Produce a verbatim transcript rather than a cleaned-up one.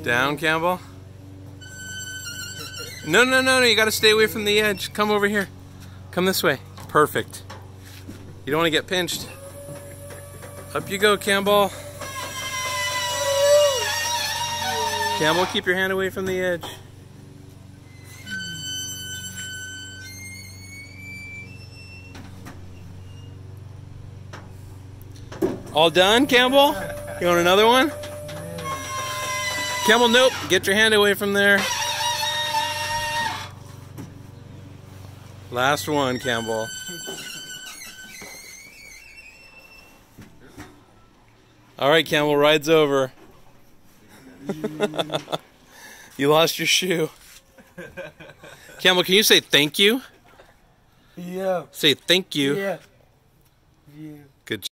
Down, Campbell. No, no, no, no, you gotta stay away from the edge. Come over here. Come this way. Perfect. You don't want to get pinched. Up you go, Campbell. Campbell, keep your hand away from the edge. All done, Campbell? You want another one? Campbell, nope. Get your hand away from there. Last one, Campbell. All right, Campbell, ride's over. You lost your shoe. Campbell, can you say thank you? Yeah. Say thank you. Yeah. Yeah. Good job.